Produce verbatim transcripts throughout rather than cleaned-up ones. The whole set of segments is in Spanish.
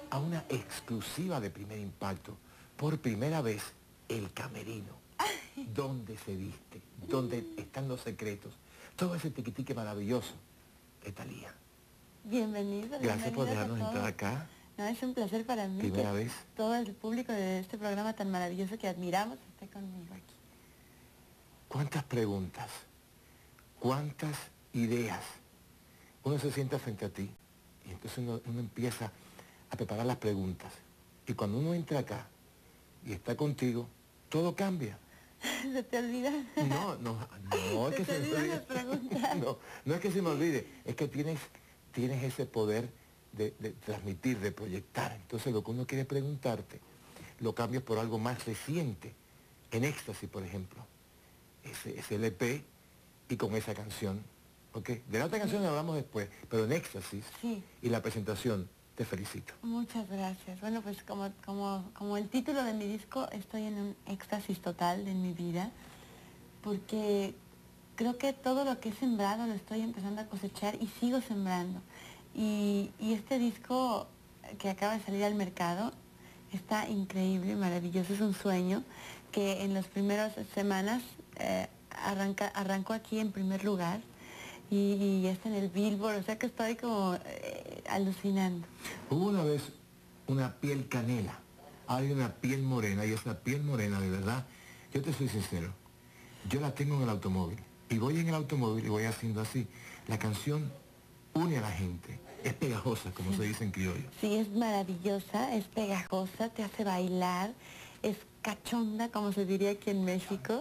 a una exclusiva de Primer Impacto. Por primera vez, el camerino. ¿Dónde se viste? ¿Dónde están los secretos? Todo ese tiquitique maravilloso de Thalia. Bienvenido. Gracias por dejarnos entrar acá. No, es un placer para mí. Primera que vez. todo el público de este programa tan maravilloso que admiramos esté conmigo aquí. ¿Cuántas preguntas? ¿Cuántas ideas? Uno se sienta frente a ti y entonces uno, uno empieza a preparar las preguntas. Y cuando uno entra acá y está contigo, todo cambia. ¿Se te olvida? No, no, no es que se, se me olvide. No, no es que se me olvide, es que tienes, tienes ese poder de, de transmitir, de proyectar. Entonces lo que uno quiere preguntarte, lo cambias por algo más reciente. En Éxtasis, por ejemplo. Ese, ese L P y con esa canción. ¿Ok? De la otra canción hablamos después, pero en Éxtasis sí. Y la presentación, te felicito. Muchas gracias. Bueno, pues como, como, como el título de mi disco, estoy en un éxtasis total en mi vida, porque creo que todo lo que he sembrado lo estoy empezando a cosechar y sigo sembrando. Y, y este disco que acaba de salir al mercado está increíble, maravilloso, es un sueño que en las primeras semanas eh, arranca, arrancó aquí en primer lugar. Y, y está en el Billboard, o sea que estoy como eh, alucinando. Hubo una vez una piel canela, hay una piel morena, y esa piel morena, de verdad, yo te soy sincero, yo la tengo en el automóvil, y voy en el automóvil y voy haciendo así. La canción une a la gente, es pegajosa, como sí. Se dice en criollo. Sí, es maravillosa, es pegajosa, te hace bailar, es cachonda, como se diría aquí en México.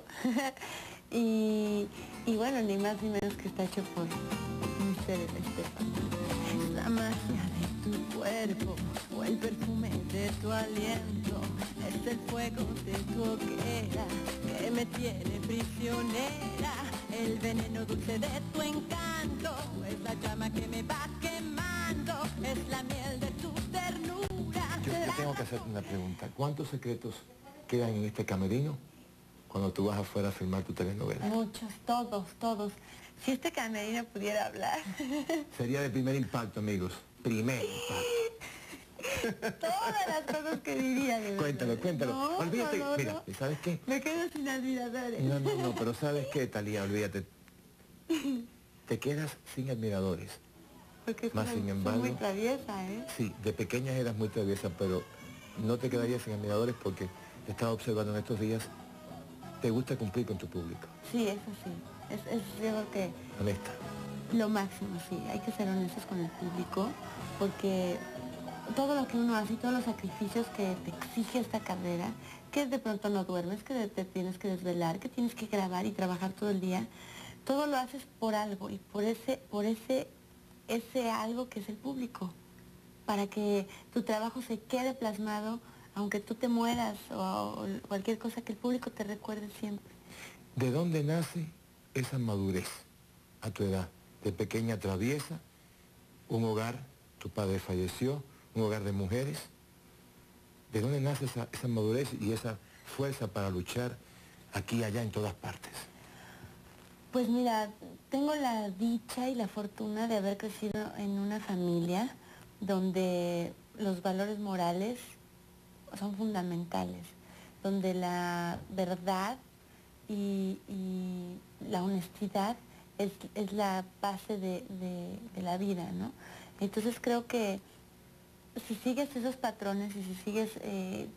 Y, y bueno, ni más ni menos que está hecho por mi ser Estefan. Es la magia de tu cuerpo o el perfume de tu aliento. Es el fuego de tu hoguera que me tiene prisionera. El veneno dulce de tu encanto es la llama que me va quemando. Es la miel de tu ternura. Yo te tengo que hacerte una pregunta. ¿Cuántos secretos quedan en este camerino cuando tú vas afuera a filmar tu telenovela? Muchos, todos, todos. Si este camerino pudiera hablar. Sería de Primer Impacto, amigos. Primer Impacto. Todas las cosas que diría. De cuéntalo, cuéntalo. No, olvídate, no, no, mira, no. ¿sabes qué? Me quedo sin admiradores. No, no, no, pero ¿sabes qué, Thalia? Olvídate. Te quedas sin admiradores. Porque más soy, sin embargo, soy muy traviesa, ¿eh? Sí, de pequeña eras muy traviesa, pero no te quedarías sin admiradores porque te estaba observando en estos días. ¿Te gusta cumplir con tu público? Sí, eso sí. Es, es yo creo que... Honesta. Lo máximo, sí. Hay que ser honestos con el público, porque todo lo que uno hace y todos los sacrificios que te exige esta carrera, que de pronto no duermes, que te tienes que desvelar, que tienes que grabar y trabajar todo el día, todo lo haces por algo y por ese, por ese, ese algo que es el público, para que tu trabajo se quede plasmado, aunque tú te mueras o, o cualquier cosa, que el público te recuerde siempre. ¿De dónde nace esa madurez a tu edad? De pequeña traviesa, un hogar, tu padre falleció, un hogar de mujeres. ¿De dónde nace esa, esa madurez y esa fuerza para luchar aquí y allá en todas partes? Pues mira, tengo la dicha y la fortuna de haber crecido en una familia donde los valores morales son fundamentales, donde la verdad y, y la honestidad es, es la base de, de, de la vida, ¿no? Entonces creo que si sigues esos patrones y si sigues eh,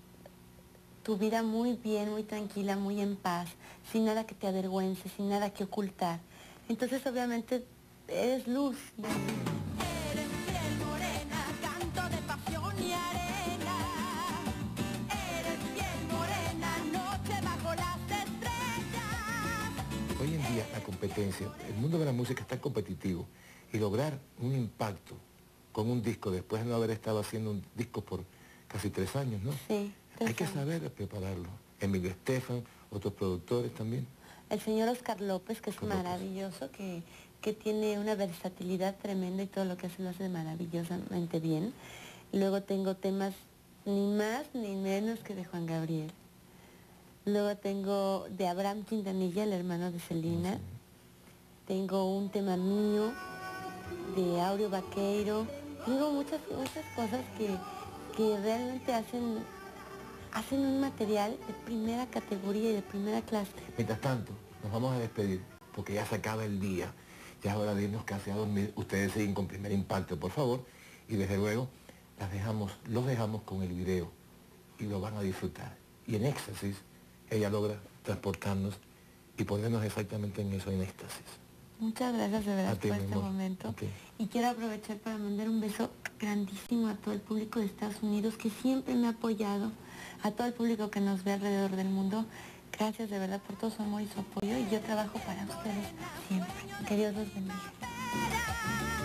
tu vida muy bien, muy tranquila, muy en paz, sin nada que te avergüence, sin nada que ocultar, entonces obviamente eres luz, ¿no? Hoy en día la competencia, el mundo de la música es tan competitivo y lograr un impacto con un disco después de no haber estado haciendo un disco por casi tres años, ¿no? Sí. Hay que saber prepararlo. Emilio Estefan, otros productores también. El señor Oscar López, que es Oscar maravilloso, López. Que, que tiene una versatilidad tremenda y todo lo que hace lo hace maravillosamente bien. Y luego tengo temas ni más ni menos que de Juan Gabriel. Luego tengo de Abraham Quintanilla, el hermano de Celina. Sí. Tengo un tema mío, de Aureo Vaqueiro. Tengo muchas, muchas cosas que, que realmente hacen, hacen un material de primera categoría y de primera clase. Mientras tanto, nos vamos a despedir, porque ya se acaba el día. Ya es hora de irnos casi a dormir. Ustedes siguen con Primer Impacto, por favor. Y desde luego, las dejamos, los dejamos con el video y lo van a disfrutar. Y en éxtasis, ella logra transportarnos y ponernos exactamente en eso, en éxtasis. Muchas gracias de verdad A ti, por mi este amor. momento. A ti. Y quiero aprovechar para mandar un beso grandísimo a todo el público de Estados Unidos que siempre me ha apoyado, a todo el público que nos ve alrededor del mundo. Gracias de verdad por todo su amor y su apoyo y yo trabajo para ustedes siempre. Que Dios los bendiga.